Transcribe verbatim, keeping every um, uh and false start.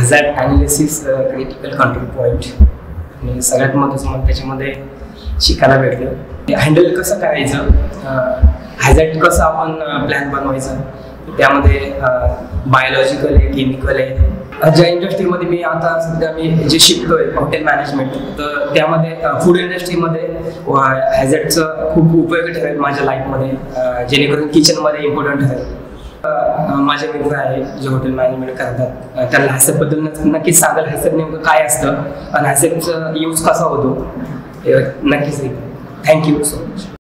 Hazard analysis critical control point आणि सगळ्यात महत्त्वाचं मला त्याच्यामध्ये शिकायला भेटलं हँडल कसं करायचं, हॅझार्ड कसं आपण प्लॅन बनवायचं, त्यामध्ये बायोलॉजिकल आहे, केमिकल आहे. ज्या इंडस्ट्रीमध्ये मी आता सध्या मी जे शिकतोय हॉटेल मॅनेजमेंट, तर त्यामध्ये फूड इंडस्ट्रीमध्ये हॅझार्डचं खूप उपयोग ठरेल माझ्या लाईफमध्ये, जेणेकरून किचनमध्ये इम्पॉर्टंट ठरेल. माझे मित्र आहे जे हॉटेल मॅनेजमेंट करतात, त्यांना हॅसेपबद्दल नक्कीच सांगाल हॅसेप नेमकं काय असतं आणि हॅसेपचा यूज कसा होतो नक्कीच. Thank you so much.